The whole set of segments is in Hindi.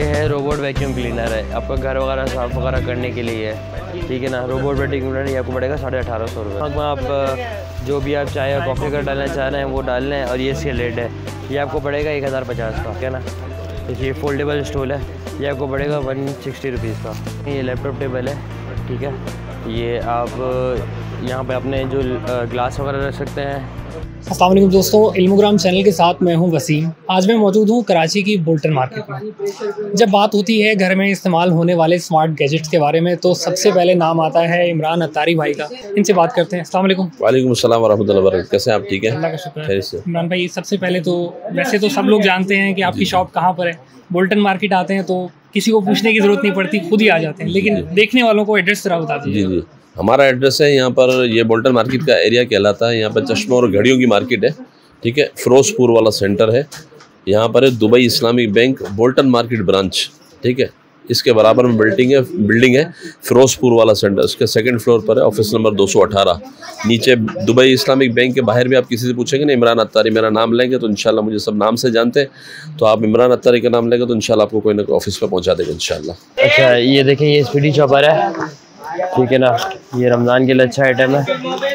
है रोबोट वैक्यूम क्लीनर है, आपका घर वगैरह साफ वगैरह करने के लिए है, ठीक है ना। रोबोट वैक्यूम क्लीनर ये आपको पड़ेगा 1850 रुपये। आप जो भी आप चाहे कॉफ़ी का डालना चाह रहे हैं वो डाल लें। और ये इसके रेट है, ये आपको पड़ेगा 1050 का, क्या ना। ये फोल्डेबल स्टूल है, ये आपको पड़ेगा 160 रुपीज़ का। ये लैपटॉप टेबल है, ठीक है। ये आप यहाँ पे अपने जो ग्लास वगैरह रख सकते हैं। अस्सलाम वालेकुम दोस्तों, इल्मोग्राम चैनल के साथ मैं हूं वसीम। आज मैं मौजूद हूं कराची की बुल्टन मार्केट में। जब बात होती है घर में इस्तेमाल होने वाले स्मार्ट गैजेट्स के बारे में तो सबसे पहले नाम आता है इमरान अत्तारी भाई का। इनसे बात करते हैं। अस्सलाम वालेकुम। वालेकुम अस्सलाम वरहमतुल्लाहि वबरकातुहू। कैसे हैं आप? ठीक है, अल्लाह का शुक्र है। खैर से। इमरान भाई, सबसे पहले तो वैसे तो सब लोग जानते हैं कि आपकी शॉप कहाँ पर है। बुल्टन मार्केट आते हैं तो किसी को पूछने की ज़रूरत नहीं पड़ती, खुद ही आ जाते हैं। लेकिन देखने वालों को एड्रेस जरा बता दीजिए। जी, हमारा एड्रेस है यहाँ पर, ये बुल्टन मार्केट का एरिया कहलाता है। यहाँ पर चश्मों और घड़ियों की मार्केट है, ठीक है। फिरोजपुर वाला सेंटर है। यहाँ पर है दुबई इस्लामिक बैंक बुल्टन मार्केट ब्रांच, ठीक है। इसके बराबर में बिल्डिंग है फिरोजपुर वाला सेंटर, इसके सेकंड फ्लोर पर है, ऑफिस नंबर 218। नीचे दुबई इस्लामिक बैंक के बाहर भी आप किसी से पूछेंगे ना इमरान अत्तारी मेरा नाम लेंगे तो इंशाल्लाह, मुझे सब नाम से जानते हैं, तो आप इमरान अत्तारी का नाम लेंगे तो इंशाल्लाह आपको कोई ना कोई ऑफिस पर पहुँचा देगा इंशाल्लाह। अच्छा, ये देखें, ये स्पीडी चॉपर है, ठीक है ना। ये रमज़ान के लिए अच्छा आइटम है।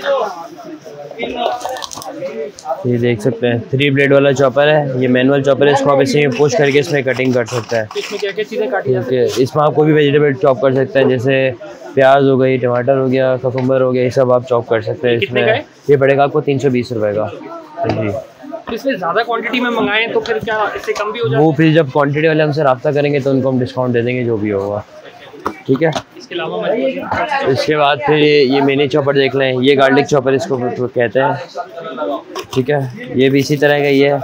ये देख सकते हैं 3 ब्लेड वाला चॉपर है। ये मैनुअल चॉपर है, इसको आप इसे पुश करके इसमें कटिंग कर सकते हैं। इसमें क्या-क्या चीज़ें काटी जाती हैं? इसमें आप कोई भी वेजिटेबल चॉप कर सकते हैं, जैसे प्याज हो गई, टमाटर हो गया, ककुम्बर हो गया, ये सब आप चॉप कर सकते हैं इसमें। ये पड़ेगा आपको 320 रुपये का। जी, इसमें ज़्यादा क्वांटिटी में मंगाएं तो फिर क्या इससे कम भी हो जाता है? वो फिर जब क्वांटिटी वाले हमसे रब्ता करेंगे तो उनको हम डिस्काउंट दे देंगे, जो भी होगा, ठीक है। इसके अलावा इसके बाद फिर ये मिनी चॉपर देख लें, ये गार्लिक चॉपर इसको कहते हैं, ठीक है। ये भी इसी तरह का ही है।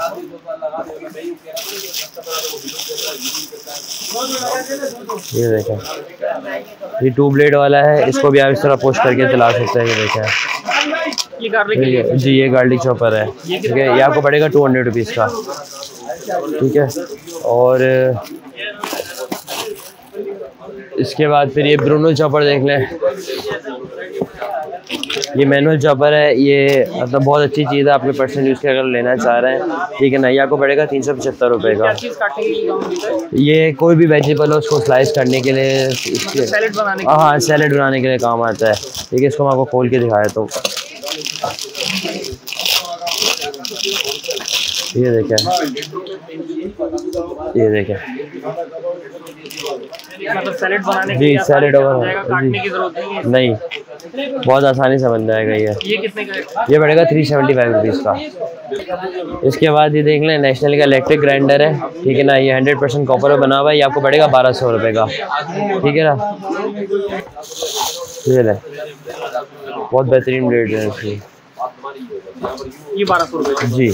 ये देखें, ये 2 ब्लेड वाला है, इसको भी आप इस तरह पुश करके चला सकते हैं। ये देखें, ये गार्लिक जी, ये गार्लिक चॉपर है, ठीक है। ये आपको पड़ेगा 200 रुपीज़ का, ठीक है। और इसके बाद फिर ये ब्रूनो चॉपर देख लें, ये मैनुअल चॉपर है। ये मतलब बहुत अच्छी चीज़ है आपके पर्सनल यूज़ के अगर लेना चाह रहे हैं, ठीक है ना। ये आपको पड़ेगा 375 रुपये का। ये कोई भी वेजिटेबल हो उसको स्लाइस करने के लिए, हाँ, सैलेड बनाने के लिए काम आता है, ठीक है। इसको मैं आपको खोल के दिखाया तो ये देखें, ये देखें, मतलब सैलेड बनाने के जी, लिए सैलेड काटने की जरूरत नहीं, बहुत आसानी से बन जाएगा। ये कितने का है? ये पड़ेगा 375 रुपीज़ का। इसके बाद ये देख लें, नेशनल का इलेक्ट्रिक ग्राइंडर है, ठीक है ना। ये 100% कॉपर में बना हुआ है, ये आपको पड़ेगा 1200 रुपये का, ठीक है ना। ये लें, बहुत बेहतरीन रेट है इसकी, ये 1200 रुपये जी।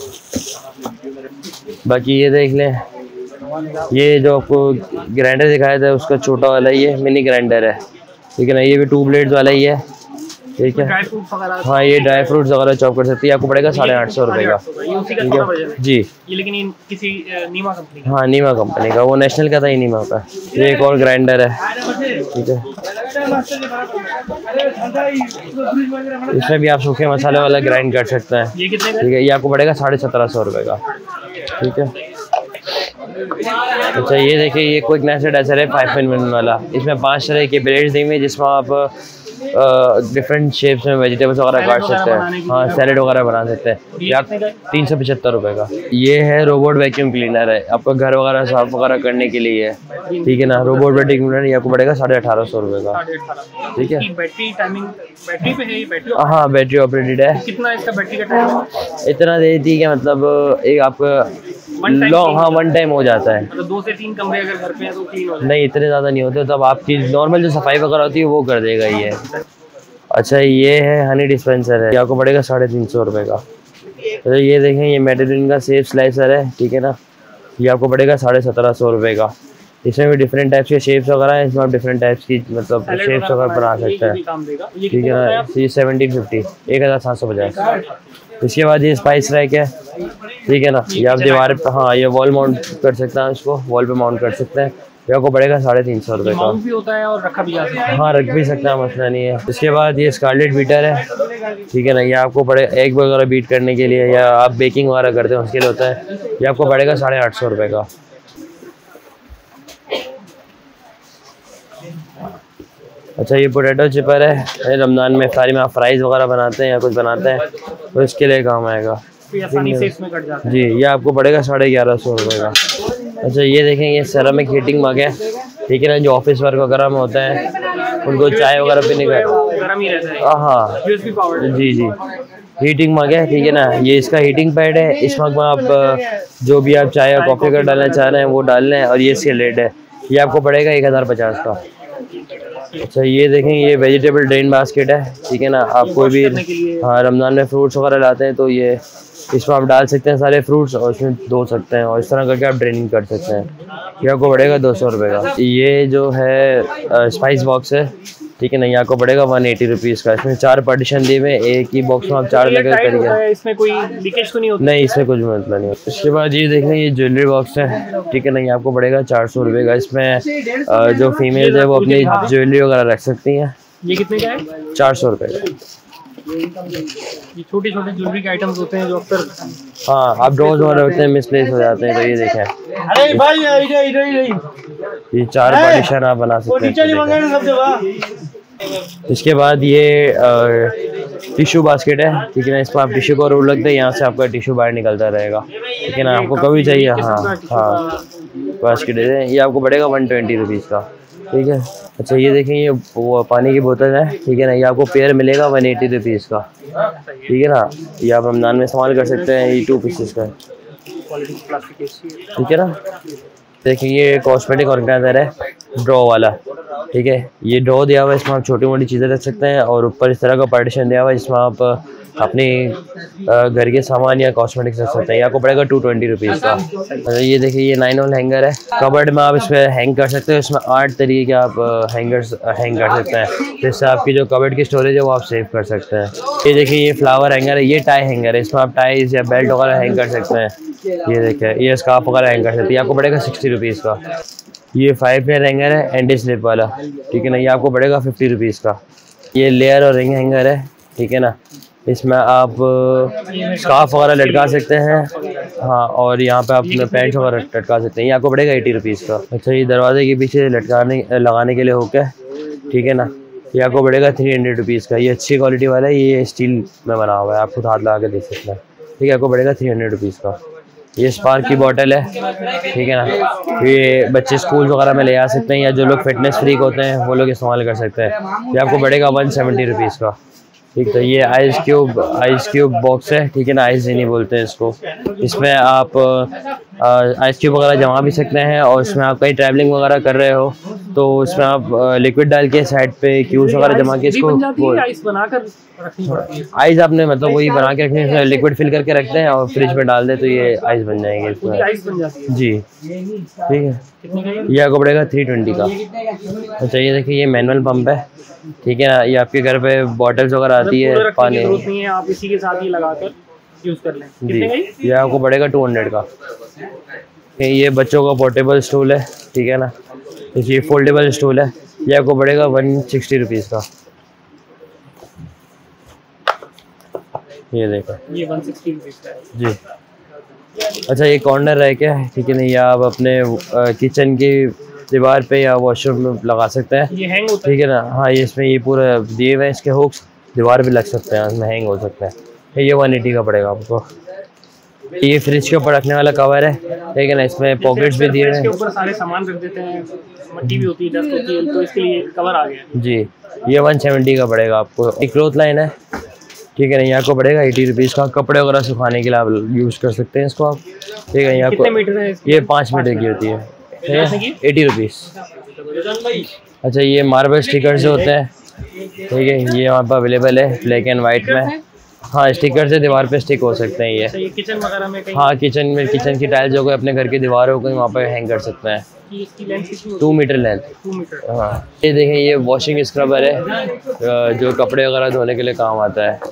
बाकी ये देख लें, ये जो आपको ग्राइंडर दिखाया था उसका छोटा वाला ये मिनी ग्राइंडर है, ठीक है ना। ये भी 2 ब्लेड्स वाला ही है, ठीक है। हाँ, ये ड्राई फ्रूट्स वगैरह चॉप कर सकती है, आपको पड़ेगा 850 रुपये का, ठीक है जी। ये लेकिन किसी नीमा कंपनी, हाँ, नीमा कंपनी का, वो नेशनल का था, ही नीमा का। ये एक और ग्राइंडर है, ठीक है। इसमें भी आप सूखे मसाले वाला ग्राइंड कर सकते हैं, ठीक है। ये आपको पड़ेगा 1750 रुपये का, ठीक है। अच्छा, ये देखिए, ये क्विक नेस्टेड एसर है 5-in-1 वाला। इसमें 5 तरह के ब्लेड्स देंगे जिसमें आप डिफरेंट शेप्स में वेजिटेबल्स वगैरह काट सकते हैं, हाँ, सैलेड वगैरह बना सकते हैं। ये आप 375 रुपये का। ये है रोबोट वैक्यूम क्लीनर है, आपका घर वगैरह साफ वगैरह करने के लिए है, ठीक है ना। रोबोट वैक्यूम क्लीनर ये आपको पड़ेगा 1850 रुपये का, ठीक है। बैटरी टाइमिंग बैटरी पे है ये? बैटरी, हाँ, बैटरी ऑपरेटेड है। कितना इसका बैटरी का टाइम? इतना देती है मतलब एक आपका लॉन्ग, हाँ, 1 टाइम हो जाता है। मतलब 2 से 3 कमरे अगर घर पे हैं तो क्लीन हो जाए? नहीं, इतने ज़्यादा नहीं होते, तब आपकी नॉर्मल जो सफाई वगैरह होती है वो कर देगा ये। अच्छा, ये है हनी डिस्पेंसर है, ये आपको पड़ेगा 350 रुपये का। तो ये देखें, ये मेटालिन का सेफ स्लाइसर है, ठीक है ना। ये आपको पड़ेगा 1750 रुपये का। इसमें भी डिफरेंट टाइप्स के शेप्स वगैरह हैं, इसमें आप डिफरेंट टाइप्स की मतलब शेप्स वगैरह बना सकते हैं, ठीक है ना। ये 1750, 1750। इसके बाद ये स्पाइस रैक है, ठीक है ना। ये आप दीवार पे, हाँ, ये वॉल माउंट कर सकते हैं, इसको वॉल पे माउंट कर सकते हैं। ये आपको पड़ेगा 350 रुपये का। भी होता है और रखा भी जा सकता है, हाँ, रख भी सकता है, मसला नहीं है। इसके बाद ये स्कारलेट बीटर है, ठीक है ना। ये आपको पड़े एग वगैरह बीट करने के लिए, या आप बेकिंग वगैरह करते हैं उसके लिए होता है। ये आपको पड़ेगा 850 रुपये का। अच्छा ये पोटैटो चिपर है, ये रमज़ान में इफ्तारी में आप फ्राइज़ वगैरह बनाते हैं या कुछ बनाते हैं तो इसके लिए काम आएगा। आसानी से इसमें कट जाता है। जी, ये आपको पड़ेगा 1150 रुपये का। अच्छा ये देखें, ये सेरामिक हीटिंग मग है, ठीक है ना, जो ऑफिस वर्क वगैरह में होता है, उनको चाय वगैरह पीने का। गरम ही रहता है। हाँ USB powered। जी जी, हीटिंग मग है, ठीक है ना। ये इसका हीटिंग पैड है, इस मग में आप जो भी आप चाय या कॉफ़ी का डालना चाह रहे हैं वो डाल लें। और ये इसके लेट है, ये आपको पड़ेगा 1050 का। अच्छा ये देखें, ये वेजिटेबल ड्रेन बास्केट है, ठीक है ना। आप कोई भी हाँ रमज़ान में फ्रूट्स वगैरह लाते हैं तो ये इसमें आप डाल सकते हैं सारे फ्रूट्स और इसमें धो सकते हैं और इस तरह करके आप ड्रेनिंग कर सकते हैं। ये आपको पड़ेगा 200 रुपये का। ये जो है स्पाइस बॉक्स है, ठीक है ना, ये आपको पड़ेगा 180 रुपीज़ का। इसमें 4 पार्टीशन दिए हुए, एक ही बॉक्स में आप 4 लेकर करिए। इसमें कोई लीकेज तो नहीं होता? नहीं, इसमें कुछ मतलब नहीं होता। इसके बाद ये देखें, ये ज्वेलरी बॉक्स है, ठीक है ना, ये आपको पड़ेगा 400 रुपये का। इसमें जो फीमेल्स है वो अपनी ज्वेलरी वगैरह रख सकती हैं। ये कितने का है? 400 रुपये का। ये छोटे छोटे ज्वेलरी के आइटम्स होते हैं जो अक्सर हाँ आप डोज वगैरह होते हैं मिसप्लेस हो जाते हैं, तो ये देखें, अरे भाई इधर ये 4 पार्टीशन आप बना सकते हैं। इसके बाद ये टिश्यू बास्केट है, ठीक है ना, इसमें आप टिश्यू को रोल लगते हैं, यहाँ से आपका टिश्यू बाहर निकलता रहेगा, ठीक है ना। आपको कभी चाहिए हाँ हाँ बास्केट है, ये आपको पड़ेगा 120 रुपीज़ का, ठीक है। अच्छा ये देखें, ये वो पानी की बोतल है, ठीक है ना, ये आपको पेयर मिलेगा 180 रुपीज़ का, ठीक है ना। ये आप रमज़ान में इस्तेमाल कर सकते हैं, ये 2 पीसेस का है, ठीक है ना। देखिए ये कॉस्मेटिक ऑर्गेनाइजर है, ड्रॉ वाला, ठीक है। ये ड्रॉ दिया हुआ है, इसमें आप छोटी मोटी चीज़ें रख सकते हैं और ऊपर इस तरह का पार्टीशन दिया हुआ है जिसमें आप अपने घर के सामान या कॉस्मेटिक्स रख सकते हैं। ये आपको पड़ेगा 220 रुपीज़ का। अच्छा ये देखिए, ये 9 होल हैंगर है, कबर्ड में आप इसमें हैंग कर सकते हैं। इसमें 8 तरीके के आप हैंगर्स हैंग कर सकते हैं, जिससे आपकी जो कबर्ड की स्टोरेज है वो आप सेव कर सकते हैं। ये देखिए, ये फ्लावर हैंगर है, ये टाई हैंगर है, इसमें आप टाइज या बेल्ट वगैरह हैंग कर सकते हैं। ये देखिए, ये स्कार्फ वगैरह हैंग कर सकते हैं, आपको पड़ेगा 60 रुपीज़ का। ये 5 लेयर हैंगर है, एंटी स्लिप वाला, ठीक है ना, ये आपको पड़ेगा 50 रुपीज़ का। ये लेयर और रिंग हैंगर है, ठीक है ना, इसमें आप स्कार्फ वगैरह लटका सकते हैं, हाँ, और यहाँ पे आप अपने पैंट्स वगैरह लटका सकते हैं, ये आपको पड़ेगा 80 रुपीज़ का। अच्छा ये दरवाजे के पीछे लगाने के लिए हुक है, ठीक है ना, ये आपको पड़ेगा 300 रुपीज़ का। ये अच्छी क्वालिटी वाला है, ये स्टील में बना हुआ है, आप खुद हाथ लगा के देख सकते हैं, ठीक है, आपको पड़ेगा 300 रुपीज़ का। ये स्पार्क की बोतल है, ठीक है ना, ये बच्चे स्कूल वगैरह में ले आ सकते हैं या जो लोग फिटनेस फ्रीक होते हैं वो लोग इस्तेमाल कर सकते हैं। ये आपको पड़ेगा 170 रुपीज़ का, ठीक। तो ये आइस क्यूब बॉक्स है, ठीक है ना, आइस नहीं बोलते हैं इसको। इसमें आप आइस क्यूब वगैरह जमा भी सकते हैं और इसमें आप कहीं ट्रैवलिंग वगैरह कर रहे हो तो इसमें आप लिक्विड डाल के साइड पे क्यूब्स वगैरह जमा के इसको आइस बनाकर रखनी पड़ती है। आइस आपने मतलब वही बना के रखनी है, लिक्विड फिल करके रखते हैं और फ्रिज में डाल दे तो ये आइस बन जाएंगे इसमें। आइस बन जाती है जी, ठीक है। ये आपको पड़ेगा 320 का। अच्छा ये देखिए, ये मैनुअल पंप है, ठीक है ना, ये आपके घर पे बॉटल्स वगैरह आती है पानी, जरूरत नहीं है, आप इसी के साथ ही लगाकर यूज कर लें। जी, ये आपको पड़ेगा 200 का। ये बच्चों का पोर्टेबल स्टूल है, ठीक है ना, ये फोल्डेबल स्टूल है, ये आपको पड़ेगा 160 रुपीज़ का। ये देखो, ये 160 रुपीज़ का है जी। अच्छा ये कॉर्नर रैक है, ठीक है ना, ये आप अपने किचन की दीवार पे या वॉशरूम में लगा सकते हैं, ये हैंग होता ठीक है ना। हाँ ये इसमें ये पूरा दिए हुए हैं, इसके हुक्स दीवार पे लग सकते हैं, इसमें हैंग हो सकते हैं। ये 180 का पड़ेगा आपको। ये फ्रिज के ऊपर रखने वाला कवर है, ठीक है ना, इसमें पॉकेट्स भी दिए हुए इसके हैं। ऊपर सारे सामान रख देते हैं, मट्टी भी होती है, डस्ट होती है, तो इसके लिए कवर आ गया जी। ये 170 का पड़ेगा आपको। एक क्लॉथ लाइन है, ठीक है ना, ये आपको पड़ेगा 80 रुपीज़ का। कपड़े वगैरह सुखाने के लिए आप यूज़ कर सकते हैं इसको आप, ठीक है। ये आपको कितने मीटर है इसकी? ये 5 मीटर की होती है, 80 रुपीज़। अच्छा ये मार्बल स्टिकर से होते हैं, ठीक है, ये वहाँ पर अवेलेबल है ब्लैक एंड वाइट में। हाँ स्टिकर से दीवार पे स्टिक हो सकते हैं ये किचन वगैरह में कहीं? हाँ किचन की टाइल्स हो गए, अपने घर की दीवार हो गई, वहाँ पर हैंग कर सकते हैं। इसकी लेंथ कितनी? 2 मीटर लेंथ। 2 मीटर। हाँ ये देखें, ये वॉशिंग स्क्रबर है जो कपड़े वगैरह धोने के लिए काम आता है।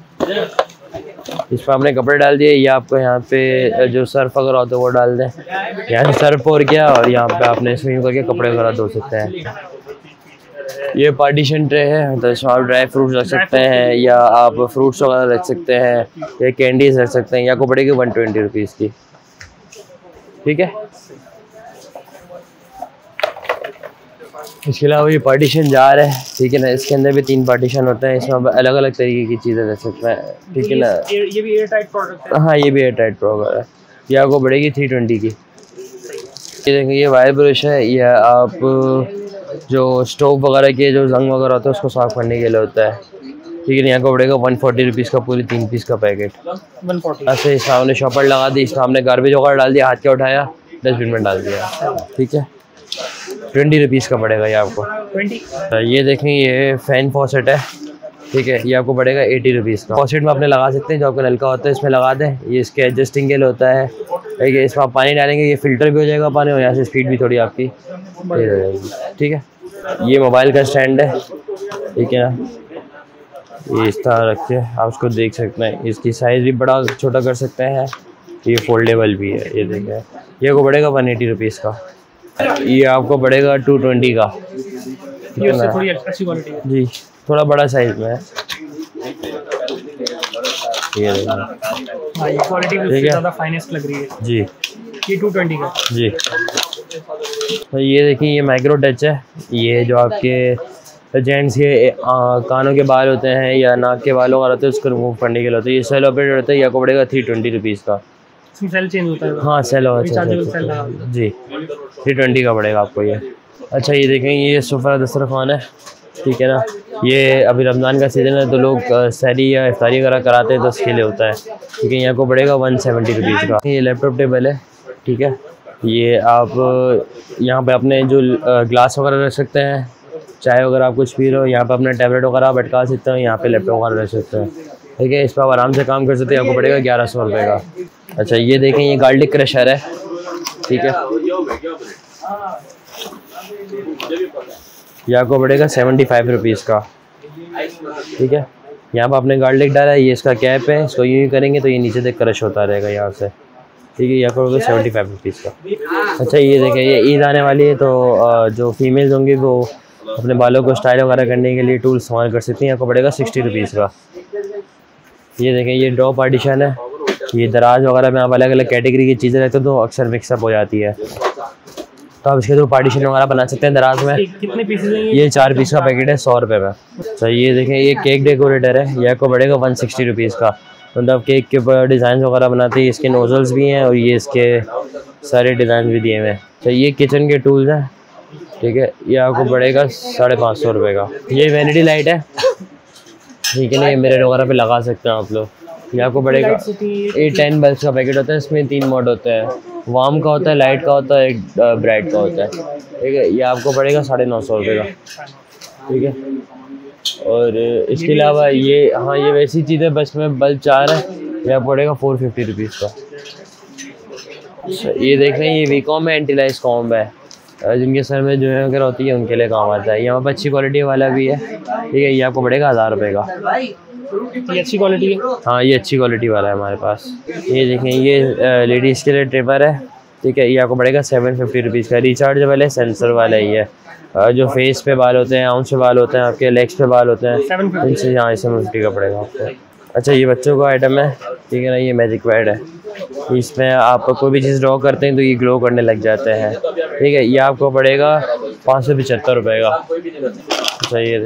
इस पर आपने कपड़े डाल दिए, ये आपको यहाँ पे जो सर्फ वगैरह होता है वो डाल दें, यहाँ से सर्फ और किया और यहाँ पे आपने स्विम करके कपड़े वगैरह धो सकते हैं। ये पार्टीशन ट्रे है, तो इसमें आप ड्राई फ्रूट्स रख सकते हैं या आप फ्रूट्स वगैरह रख सकते हैं या कैंडीज रख सकते हैं। या को पड़ेगी 120 रुपीज़ की, ठीक है। इसके अलावा ये पार्टीशन जार है, ठीक है ना, इसके अंदर भी 3 पार्टीशन होते हैं, इसमें अलग अलग तरीके की चीज़ें रख सकते हैं, ठीक है ना। ये भी एयर टाइट प्रोडक्ट है। हाँ, ये भी एयर टाइट प्रोडक्ट है। ये आपको पड़ेगी 320 की। ये देखें, ये वायर ब्रश है, ये आप जो स्टोव वगैरह के जो जंग वगैरह होता है उसको साफ़ करने के लिए होता है, ठीक है। यहाँ को पड़ेगा 140 रुपीज़ का पूरी 3 पीस का पैकेट। 140। ऐसे इसमें हमने शॉपर लगा दी, इसमें हमने गार्बेज वगैरह डाल दिया, हाथ के उठाया, डस्टबिन में डाल दिया, ठीक है। 20 रुपीज़ का पड़ेगा ये आपको। 20। ये देखें, ये फ़ैन फॉसेट है, ठीक है। ये आपको पड़ेगा 80 रुपीज़ का। फॉसेट में अपने लगा सकते हैं, जो आपका नलका होता है इसमें लगा दें, ये इसके एडजस्टिंग के लिए होता है, ठीक है। इसमें आप पानी डालेंगे, ये फ़िल्टर भी हो जाएगा पानी, और यहाँ से स्पीड भी थोड़ी आपकी तेज़ हो जाएगी, ठीक है। ये मोबाइल का स्टैंड है, ठीक है ना। ये इस तरह रख के आप उसको देख सकते हैं, इसकी साइज़ भी बड़ा छोटा कर सकते हैं, ये फोल्डेबल भी है। ये देखें, ये को पड़ेगा 180 रुपीज़ का। ये आपको पड़ेगा 220 का। ये उससे थोड़ी अच्छी क्वालिटी है जी, थोड़ा बड़ा साइज़ में है। ये देखें, हाँ, ये क्वालिटी भी ठीक है। ज़्यादा फाइनेस्ट लग रही है जी। ये 220 का। जी, तो ये देखिए, ये माइक्रो टच है। ये जो आपके जेंट्स के कानों के बाल होते हैं या नाक के बाल वगैरह होते हैं, उसको रिमूव करने के लिए होता है। ये सेल ऑपरेटेड होता है, ये आपको पड़ेगा 320 रुपीज़ का। इसमें सेल चेंज होता है। हाँ, सेल रिचार्जेबल सेल लगा। जी, 320 का पड़ेगा आपको ये। अच्छा, ये देखें, ये सुफ़रा दस्तरखान है, ठीक है ना। ये अभी रमज़ान का सीज़न है तो लोग सहरी या इफ्तारी वगैरह कराते हैं, तो उसके लिए होता है, ठीक है। यहाँ को पड़ेगा 170 रुपीज़ का। ये लैपटॉप टेबल है, ठीक है। ये आप यहाँ पे अपने जो ग्लास वगैरह रख सकते हैं, चाय वगैरह आप कुछ पी रहे हो, यहाँ पे अपना टैबलेट वगैरह आप अटका सकते हो, यहाँ पे लैपटॉप वगैरह रख सकते हैं, ठीक है। इस पर आप आराम से काम कर सकते हैं, आपको पड़ेगा 1100 रुपये का। अच्छा, ये देखें, ये गार्लिक क्रशर है, ठीक है। ये आपको पड़ेगा 75 रुपीज़ का, ठीक है। यहाँ पर आपने गार्लिक डाला है, ये इसका कैप है, इसको यूँ करेंगे तो ये नीचे तक क्रश होता रहेगा यहाँ से, ठीक है। ये आपको पड़ेगा 75 रुपीज़ का। अच्छा, ये देखें, ये ईद आने वाली है तो जो फीमेल्स होंगी वो अपने बालों को स्टाइल वगैरह करने के लिए टूल इस्तेमाल कर सकती हैं, आपको पड़ेगा 60 रुपीज़ का। ये देखें, ये ड्रॉ पार्टीशन है। ये दराज वगैरह में आप अलग अलग कैटेगरी की चीज़ें रखते हो तो अक्सर मिक्सअप हो जाती है, तो आप इसके थ्रू पार्टीशन वगैरह बना सकते हैं दराज में। कितने पीसेज हैं ये 4 पीस का पैकेट है, 100 रुपये में। अच्छा, ये देखें, ये केक डेकोरेटर है, ये आपको पड़ेगा 160 रुपीज़ का। मतलब केक के ऊपर डिज़ाइन वगैरह बनाते हैं, इसके नोजल्स भी हैं और ये इसके सारे डिज़ाइन भी दिए हुए हैं। तो ये किचन के टूल्स हैं, ठीक है। ये आपको पड़ेगा 550 रुपये का। ये वैनिटी लाइट है, ठीक है ना, ये मिरर वगैरह पे लगा सकते हैं आप लोग। ये आपको पड़ेगा, ये 10 बल्ब का पैकेट होता है, इसमें 3 मोड होते हैं, वार्म का होता है, लाइट का होता है, एक ब्राइट का होता है, ठीक है। ये आपको पड़ेगा 950 रुपये का, ठीक है। और इसके अलावा ये, हाँ, ये वैसी चीज़ है, बस में बल्ब 4 है, ये आपको पड़ेगा 450 रुपीज़ का। ये देख रहे हैं, ये वीकॉम है, एंटीलाइज कॉम्ब है, जिनके सर में जो है वगैरह होती है उनके लिए काम आता है। यहाँ पर अच्छी क्वालिटी वाला भी है, ठीक है। ये आपको पड़ेगा 1000 रुपये का। ये अच्छी क्वालिटी है। हाँ, ये अच्छी क्वालिटी वाला है हमारे पास। ये देखें, ये लेडीज़ के लिए ट्रिपर है, ठीक है। ये आपको पड़ेगा 750 रुपीज़ का। रिचार्जेबल है, सेंसर वाला ही है। जो फेस पे बाल होते हैं, आउंस पे बाल होते हैं, आपके लेग्स पे बाल होते हैं, 750। इनसे यहाँ 750 का पड़ेगा आपको। अच्छा, ये बच्चों का आइटम है, ठीक है ना। ये मैजिक पैड है, इसमें आप कोई भी चीज़ ड्रॉ करते हैं तो ये ग्लो करने लग जाते हैं, ठीक है। ये आपको पड़ेगा 575 रुपये का। अच्छा, ये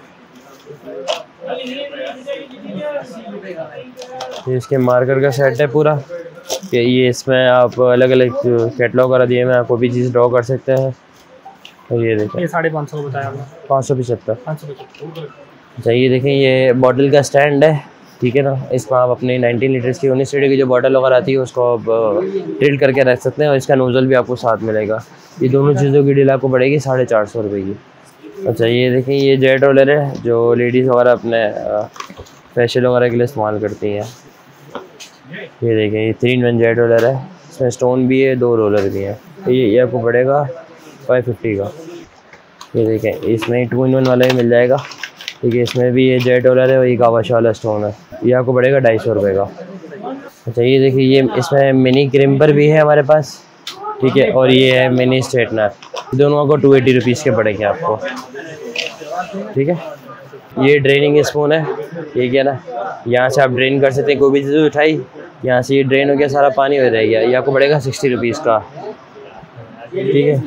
इसके मार्कर का सेट है पूरा, कि ये इसमें आप अलग अलग कैटलॉग वगैरह दिए हुए हैं, कोई भी चीज़ ड्रॉ कर सकते हैं। और ये देखें, ये 550 बताया आपने। 575। 575। अच्छा, ये देखें, ये बॉटल का स्टैंड है, ठीक है ना। इसमें आप अपने 19 लीटर्स की 19 लीटर की जो बॉटल वगैरह आती है उसको आप ड्रिल करके रख सकते हैं, और इसका नोज़ल भी आपको साथ मिलेगा। ये दोनों चीज़ों की डील आपको पड़ेगी 450 रुपये की। अच्छा, ये देखें, ये जेट रोलर है, जो लेडीज़ वगैरह अपने फेशियल वगैरह के लिए इस्तेमाल करती हैं। ये देखें, ये 3-in-1 जेट रोलर है, इसमें स्टोन भी है, 2 रोलर भी हैं। ये आपको पड़ेगा 550 का। ये देखें, इसमें 2-in-1 वाला ही मिल जाएगा, ठीक है। इसमें भी ये जेट रोलर है और ये कावाश वाला स्टोन है, ये आपको पड़ेगा 250 रुपये का। अच्छा, ये देखिए, ये इसमें मिनी क्रिम्पर भी है हमारे पास, ठीक है। और ये है मिनी स्ट्रेटनर, दोनों को 280 रुपीज़ के पड़ेंगे आपको, ठीक है। ये ड्रेनिंग स्पून है, ठीक है ना। यहाँ से आप ड्रेन कर सकते हैं, कोई भी चीज़ उठाई यहाँ से ये ड्रेन हो गया, सारा पानी हो जाएगा। ये आपको पड़ेगा 60 रुपीज़ का। ठीक है।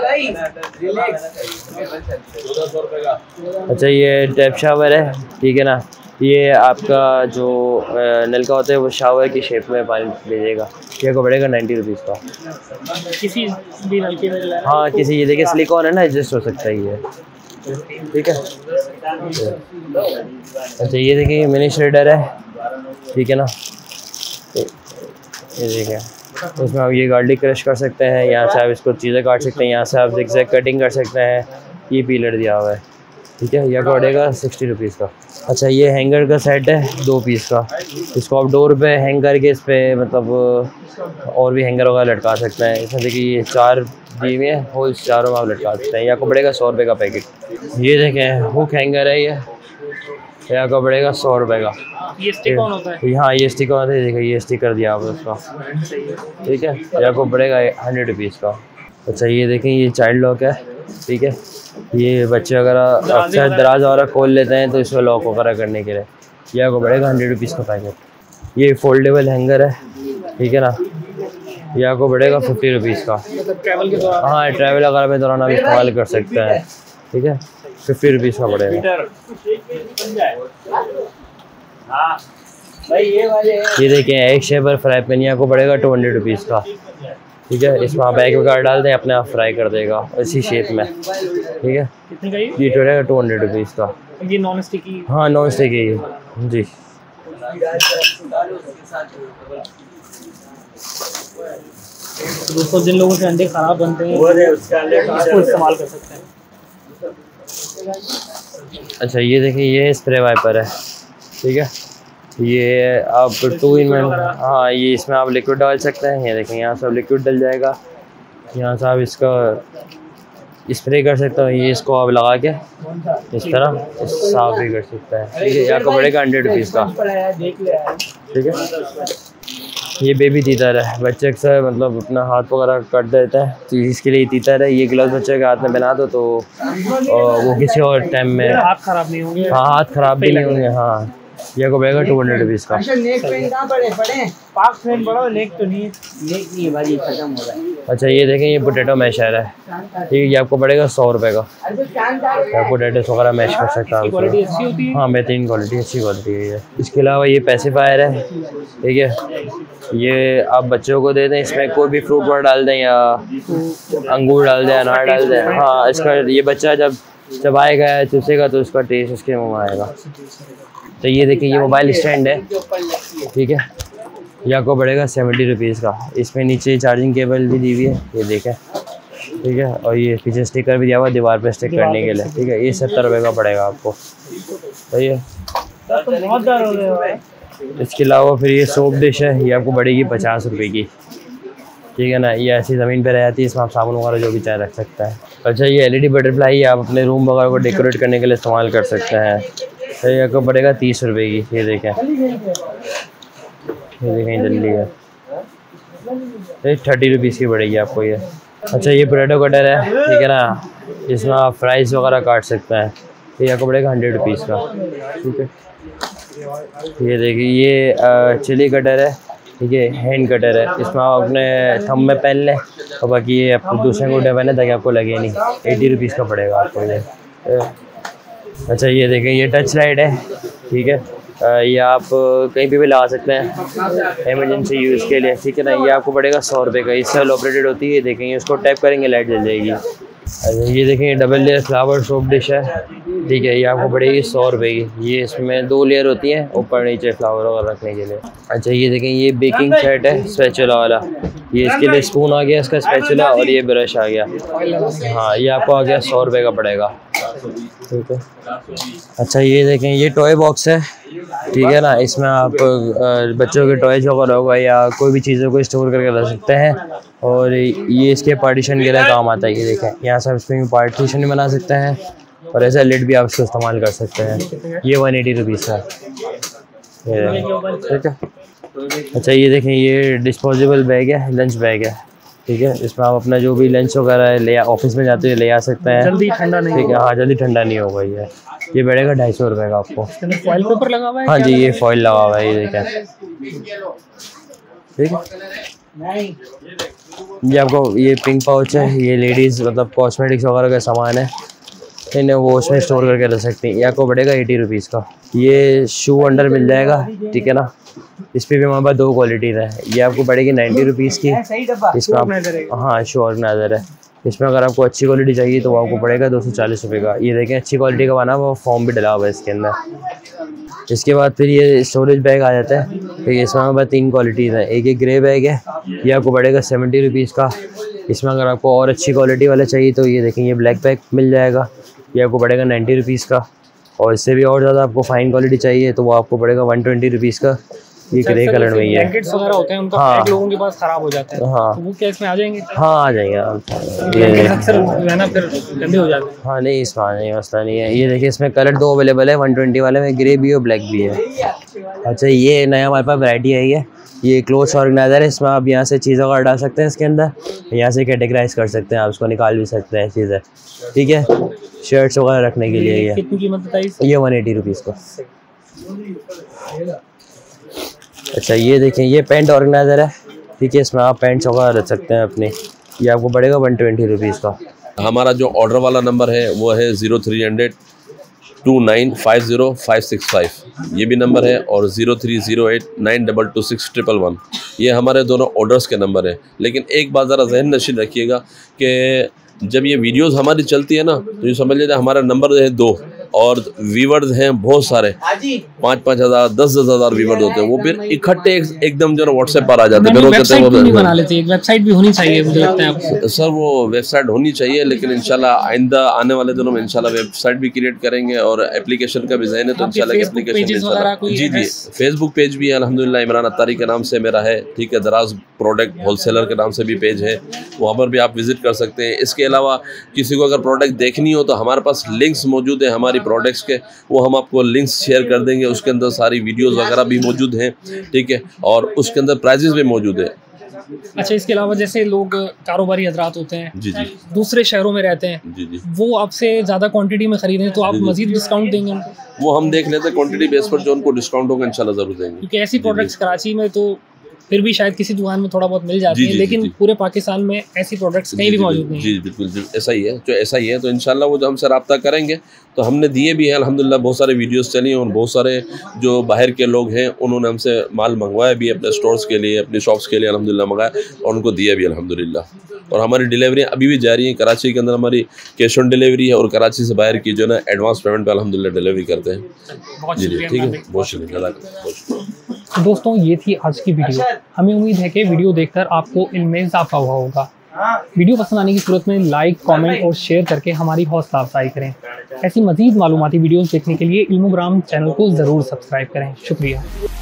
अच्छा ये टैप शावर है, ठीक है ना। ये आपका जो नल का होता है वो शावर की शेप में पानी भेजेगा। ये को पड़ेगा 90 रुपीज़ का। किसी भी नलके में डलाना? हाँ किसी, ये देखिए सिलिकॉन है ना, एडजस्ट हो सकता है ये, ठीक है। अच्छा ये देखिए ये मिनी श्रेडर है, ठीक है ना। ये देखिए इसमें आप ये गार्लिक क्रश कर सकते हैं, यहाँ से आप इसको चीज़ें काट सकते हैं, यहाँ से आप ज़िगज़ैग कटिंग कर सकते हैं। ये पीलर दिया हुआ है, ठीक है। यह पड़ेगा 60 रुपीज़ का। अच्छा ये हैंगर का सेट है 2 पीस का। इसको आप डोर पे हैंग करके इस पर मतलब और भी हैंगर वगैरह लटका सकते हैं। इसमें देखिए ये 4 दी हुई है, होल्स चारों में आप लटका सकते हैं। यह को पड़ेगा 100 रुपये का पैकेट। ये देखें हुक हैंगर है, ये यहाँ का पड़ेगा 100 रुपये का। ये स्टिक ऑन होता है? हाँ ये स्टिक ऑन है, देखिए ये स्टिकर दिया आपने उसका, ठीक है। यहाँ को पड़ेगा 100 रुपीज़ का। अच्छा ये देखें ये चाइल्ड लॉक है, ठीक है। ये बच्चे वगैरह अक्सर दराज वगैरह खोल लेते हैं तो इसमें लॉक वगैरह करने के लिए यह को पड़ेगा 100 रुपीज़ का पैकेट। ये फोल्डेबल हैंगर है, ठीक है ना। यह को पड़ेगा 50 रुपीज़ का। मतलब ट्रैवल के दौरान? हाँ ट्रैवल वगैरह में दौरान आप इस्तेमाल कर सकते हैं, ठीक है। 50 रुपीज़ का पड़ेगा। ये देखें एग शेपर फ्राई पैन, यहाँ को पड़ेगा 200 रुपीज़ का, ठीक है। इसमें आप एग वगैरह डाल दें, अपने आप फ्राई कर देगा इसी शेप में, ठीक है। कितने का ये पड़ेगा 200 रुपीज़ का। ये नॉन स्टिकी? हाँ नॉन स्टिक है ये जी। दोस्तों जिन लोगों से अंडे ख़राब बनते हैं इसको इस्तेमाल कर सकते हैं। अच्छा ये देखिए ये स्प्रे वाइपर है, ठीक है। ये आप 2 in 1, हाँ ये इसमें आप लिक्विड डाल सकते हैं। ये देखें यहाँ से लिक्विड डल जाएगा, यहाँ से आप इसका स्प्रे कर सकते हो। ये इसको आप लगा के इस तरह साफ भी कर सकते हैं, ठीक है। यहाँ को पड़ेगा 100 रुपीज़ का, ठीक है। ये बेबी तीतर है, बच्चे अक्सर मतलब अपना हाथ वगैरह कट देते हैं तो इसके लिए तीतर है। ये ग्लव्स बच्चे के हाथ में बना दो तो वो किसी और टाइम में हाथ ख़राब नहीं होंगे। हाँ हाथ ख़राब भी नहीं होंगे। हाँ ये को पड़ेगा 200 रुपीज़ का। अच्छा ये देखें ये पोटैटो मैशर है, ठीक है। ये आपको पड़ेगा 100 रुपये का। आप पोटैटोस वगैरह मैश कर सकते हैं। क्वालिटी अच्छी होती है? हाँ बेहतरीन क्वालिटी, अच्छी क्वालिटी है ये। इसके अलावा ये पैसिफायर है, ठीक है। ये आप बच्चों को दे दें, इसमें कोई भी फ्रूट वगैरह डाल दें या अंगूर डाल दें, अनार डाल दें। हाँ इसका ये बच्चा जब चबाएगा चूसेगा तो उसका टेस्ट उसके मुँह में आएगा। तो ये देखिए ये मोबाइल स्टैंड है, ठीक है। यह को पड़ेगा 70 रुपीज़ का। इसमें नीचे चार्जिंग केबल भी दी हुई है, ये देखें, ठीक है। और ये पीछे स्टिकर भी दिया हुआ है दीवार पे स्टिक करने के लिए, ठीक है। ये 70 रुपये का पड़ेगा आपको, सही है। इसके अलावा फिर ये सोप डिश है, ये आपको पड़ेगी 50 रुपये की, ठीक है ना। ये ऐसी ज़मीन पर रह जाती है, इसमें आप साबुन वगैरह जो भी चाहे रख सकते हैं। अच्छा ये LED बटरफ्लाई आप अपने रूम वगैरह को डेकोरेट करने के लिए इस्तेमाल कर सकते हैं। तो ये आपको पड़ेगा 30 रुपये की। ये देखें जल्दी है, ये 30 रुपीज़ की पड़ेगी आपको ये। अच्छा ये पोटैटो कटर है, ठीक है ना। इसमें आप फ्राइज़ वगैरह काट सकते हैं। ये आपको पड़ेगा 100 रुपीज़ का, ठीक है। ये देखिए ये चिली कटर है, ठीक है, हैंड कटर है। इसमें आप अपने थंब में पहन लें और बाकी ये आपको दूसरे को पहने ताकि आपको लगे नहीं। 80 रुपीज़ का पड़ेगा आपको ये। अच्छा ये देखें ये टच लाइट है, ठीक है। ये आप कहीं पे भी लगा सकते हैं इमरजेंसी यूज़ के लिए, ठीक है ना। ये आपको पड़ेगा 100 रुपये का। इससे ऑपरेटेड होती है, देखेंगे उसको टैप करेंगे लाइट जल जाएगी। अच्छा ये देखेंगे double layer flower soap dish है, ठीक है। ये आपको पड़ेगी 100 रुपये की। ये इसमें 2 लेयर होती हैं, ऊपर नीचे फ्लावर वगैरह रखने के लिए। अच्छा ये देखें ये बेकिंग सेट है स्पैचुला वाला। ये इसके लिए स्पून आ गया, इसका स्पैचुला, और ये ब्रश आ गया। हाँ ये आपको आ गया 100 रुपये का पड़ेगा, ठीक है। अच्छा ये देखें ये टॉय बॉक्स है, ठीक है ना। इसमें आप बच्चों के टॉयज वगैरह होगा या कोई भी चीज़ों को स्टोर करके रख सकते हैं। और ये इसके पार्टीशन के लिए काम आता है। ये देखें यहाँ से आप इसमें पार्टीशन भी बना सकते हैं और ऐसा लिड भी आप इसको इस्तेमाल कर सकते हैं। ये 180 रुपीज़ का, ठीक है। अच्छा ये देखें ये डिस्पोजेबल बैग है, लंच बैग है, ठीक है। इसमें आप अपना जो भी लंच वगैरह है ले ऑफिस में जाते हुए ले आ सकते हैं, जल्दी ठंडा नहीं, ठीक है। हाँ जल्दी ठंडा नहीं होगा ये पड़ेगा 250 रुपये का आपको। फॉइल पेपर लगा हुआ है? हाँ जी ये फॉइल लगा हुआ है, ये देखें, ठीक है। ये आपको ये पिंक पाउच है, ये लेडीज़ मतलब कॉस्मेटिक्स वगैरह का सामान है, इन्हें वॉश में स्टोर करके रख सकते हैं। ये आपको पड़ेगा 80 रुपीज़ का। ये शू अंडर मिल जाएगा, ठीक है ना। इस पर भी हमारे पास 2 क्वालिटीज़ है। ये आपको पड़ेगी 90 रुपीज़ की। इसमें आप हाँ शू ऑर्गेनाइजर है। इसमें अगर आपको अच्छी क्वालिटी चाहिए तो वो आपको पड़ेगा 240 रुपये का। ये देखें अच्छी क्वालिटी का बना हुआ फॉर्म भी डला हुआ है इसके अंदर। इसके बाद फिर ये स्टोरेज बैग आ जाता है। तो इसमें हमारे पास 3 क्वालिटीज़ हैं। एक ये ग्रे बैग है, ये आपको पड़ेगा 70 रुपीज़ का। इसमें अगर आपको और अच्छी क्वालिटी वाला चाहिए तो ये देखें ये ब्लैक बैग मिल जाएगा, ये आपको पड़ेगा 90 रुपीज़ का। और इससे भी और ज़्यादा आपको फाइन क्वालिटी चाहिए तो वो आपको पड़ेगा 120 रुपीज़ का। ये ग्रे कलर में ही है। ब्लैंकेट्स वगैरह होते हैं उनका हाँ। पैक लोगों के पास ख़राब हो जाता है। हाँ तो वो क्या इसमें आ जाएंगे? हाँ आ जाएंगे। ब्लैंकेट्स अक्सर जो है ना फिर गंदे हो जाते हैं। हाँ नहीं इसमें आ जाएंगे, मसला नहीं है। ये देखिए इसमें कलर 2 अवेलेबल है 120 वाले में, ग्रे भी और ब्लैक भी है। अच्छा ये नया हमारे पास वैरायटी आई है, ये क्लोथ्स ऑर्गेनाइजर है। इसमें आप यहाँ से चीज़ें वगैरह डाल सकते हैं, इसके अंदर यहाँ से कैटेगराइज कर सकते हैं, आप उसको निकाल भी सकते हैं चीज़ें, ठीक है। शर्ट्स वगैरह रखने के लिए कितनी कीमत बताइए? ये 180 रुपीज़ का। अच्छा ये देखें ये पेंट ऑर्गेनाइजर है, ठीक है। इसमें आप पेंट्स वगैरह रख सकते हैं अपने। ये आपको पड़ेगा 120 रुपीज़ का। हमारा जो ऑर्डर वाला नंबर है वो है 0300 2950565, ये भी नंबर है। और 0308 9226 111, ये हमारे दोनों ऑर्डर्स के नंबर है। लेकिन एक बात ज़रा जहन नशीन रखिएगा कि जब ये वीडियोस हमारी चलती है ना तो ये समझ लीजिए हमारा नंबर है 2 और व्यूवर्स हैं बहुत सारे, 5-5 हज़ार 10-10 हज़ार व्यूवर्स होते हैं। वो फिर इकट्ठे एकदम जो है व्हाट्सएप पर आ जाते हैं। वेबसाइट क्यों नहीं बना लेते? एक वेबसाइट भी होनी चाहिए मुझे लगता है आपको। सर वो वेबसाइट होनी चाहिए, लेकिन इंशाल्लाह आइंदा आने वाले दिनों में इंशाल्लाह वेबसाइट भी क्रिएट करेंगे और एप्लीकेशन का भी ज़हन है तो इंशाल्लाह एप्लीकेशन जी फेसबुक पेज भी है अल्हम्दुलिल्लाह, इमरान अत्तारी के नाम से मेरा है, ठीक है। दराज प्रोडक्ट होलसेलर के नाम से भी पेज है, वहाँ पर भी आप विज़िट कर सकते हैं। इसके अलावा किसी को अगर प्रोडक्ट देखनी हो तो हमारे पास लिंक्स मौजूद है हमारी प्रोडक्ट्स के, वो हम आपको लिंक्स शेयर कर देंगे। उसके अंदर सारी वीडियोस वगैरह भी मौजूद हैं, ठीक है। और उसके अंदर प्राइजेस भी मौजूद है। अच्छा इसके अलावा जैसे लोग कारोबारी हजरात होते हैं जी जी दूसरे शहरों में रहते हैं, जी जी, वो आपसे ज़्यादा क्वांटिटी में खरीदें तो आप मजीद डिस्काउंट देंगे उनको? वो हम देख लेते हैं क्वांटिटी बेस पर जो उनको डिस्काउंट होगा इंशाल्लाह ज़रूर देंगे। क्योंकि ऐसी प्रोडक्ट्स कराची में तो फिर भी शायद किसी दुकान में थोड़ा बहुत मिल जाती जी, है, जी, लेकिन जी। पूरे पाकिस्तान में ऐसी प्रोडक्ट्स कहीं भी मौजूद नहीं है। जी बिल्कुल जी, ऐसा ही है। तो ऐसा ही है तो इंशाल्लाह वो जो हमसे रब्ता करेंगे तो हमने दिए भी हैं अल्हम्दुलिल्लाह। बहुत सारे वीडियोस चली हैं और बहुत सारे जो बाहर के लोग हैं उन्होंने हमसे माल मंगवाया भी अपने स्टोर्स के लिए, अपनी शॉप्स के लिए अल्हम्दुलिल्लाह मंगाया और उनको दिया भी अल्हम्दुलिल्लाह। और हमारी डिलीवरी अभी भी जारी है। कराची के अंदर हमारी कैश ऑन डिलीवरी है और कराची से बाहर की जो है ना एडवांस पेमेंट पर अल्हम्दुलिल्लाह डिलीवरी करते हैं। बहुत जी जी शुक्रिया ठीक है, भाई। बहुत शुक्रिया। तो दोस्तों ये थी आज की वीडियो। हमें उम्मीद है कि वीडियो देखकर आपको इल्म में इजाफा हुआ होगा। वीडियो पसंद आने की सूरत में लाइक, कमेंट और शेयर करके हमारी हौसला अफजाई करें। ऐसी मज़ीद मालूमाती वीडियोस देखने के लिए इल्मोग्राम चैनल को ज़रूर सब्सक्राइब करें। शुक्रिया।